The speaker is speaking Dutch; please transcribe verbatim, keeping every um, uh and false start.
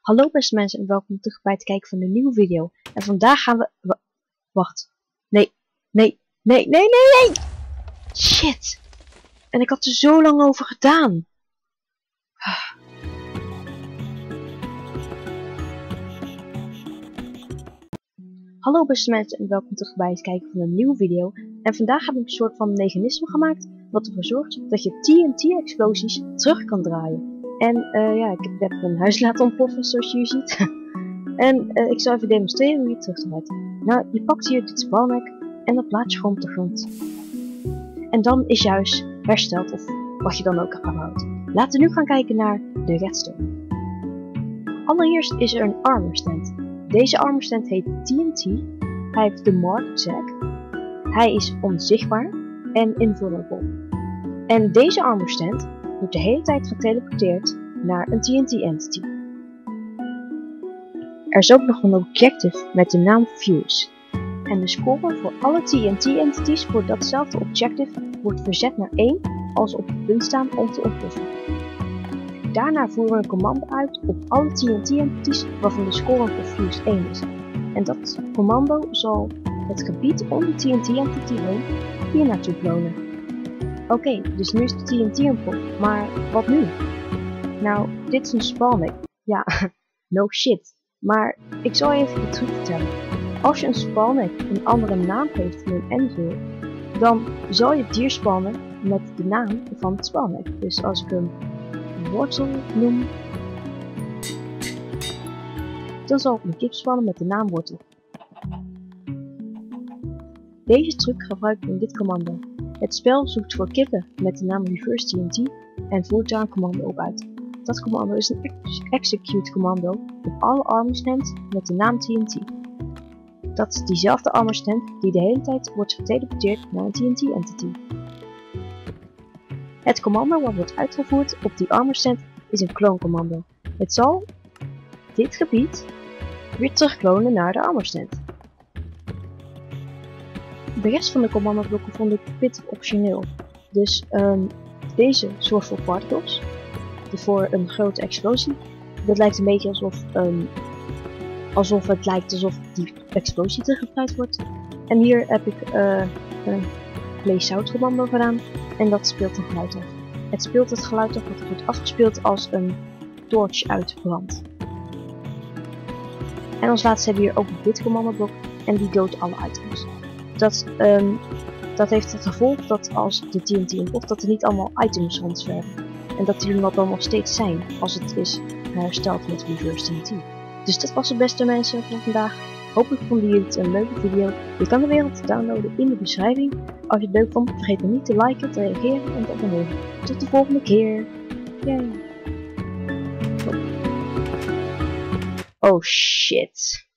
Hallo beste mensen en welkom terug bij het kijken van een nieuwe video. En vandaag gaan we... wa- Wacht. Nee, nee, nee, nee, nee, nee! Shit! En ik had er zo lang over gedaan. Hallo beste mensen en welkom terug bij het kijken van een nieuwe video. En vandaag heb ik een soort van mechanisme gemaakt wat ervoor zorgt dat je T N T-explosies terug kan draaien. En uh, ja, ik heb mijn huis laten ontploffen zoals je ziet. En uh, ik zal even demonstreren hoe je het terugdraait. Nou, je pakt hier dit spalnek en dat plaat je gewoon op de grond. En dan is je huis hersteld of wat je dan ook hebt gebouwd. Laten we nu gaan kijken naar de redstone. Allereerst is er een armor stand. Deze armor stand heet T N T. Hij heeft de Mark tag. Hij is onzichtbaar en invulnerable. En deze armor stand wordt de hele tijd geteleporteerd naar een T N T entity. Er is ook nog een objective met de naam Fuse. En de score voor alle T N T entities voor datzelfde objective wordt verzet naar één als ze op het punt staan om te ontploffen. Daarna voeren we een commando uit op alle T N T entities waarvan de score voor Fuse één is. En dat commando zal het gebied om de T N T entity heen hier naartoe klonen. Oké, okay, dus nu is de T N T ontploft, maar wat nu? Nou, dit is een spalnek. Ja, no shit. Maar ik zal even de truc vertellen. Als je een spalnek een andere naam geeft voor een envil, dan zal je het dier spannen met de naam van het spalnek. Dus als ik hem wortel noem, dan zal ik een kip spannen met de naam wortel. Deze truc gebruik ik in dit commando. Het spel zoekt voor kippen met de naam reverse T N T en voert daar een commando op uit. Dat commando is een ex execute commando op alle armor stands met de naam T N T. Dat is diezelfde armor stand die de hele tijd wordt geteleporteerd naar een T N T entity. Het commando wat wordt uitgevoerd op die armor stand is een clone commando. Het zal dit gebied weer terugklonen naar de armor stand. De rest van de commandoblokken vond ik pittig optioneel. Dus um, deze zorgt voor particles. Voor een grote explosie. Dat lijkt een beetje alsof, um, alsof het lijkt alsof die explosie teruggebreid wordt. En hier heb ik uh, een play sound commando gedaan en dat speelt een geluid af. Het speelt het geluid af wat wordt afgespeeld als een torch uitbrandt. En als laatste hebben we hier ook dit commandoblok en die doodt alle items. Dat, um, dat heeft het gevolg dat als de T N T ontploft dat er niet allemaal items rondzwerven. En dat die er dan nog steeds zijn als het is hersteld met reverse T N T. Dus dat was het beste mensen voor vandaag. Hopelijk vonden jullie het een leuke video. Je kan de wereld downloaden in de beschrijving. Als je het leuk vond, vergeet dan niet te liken, te reageren en te abonneren. Tot de volgende keer. Yay. Oh shit.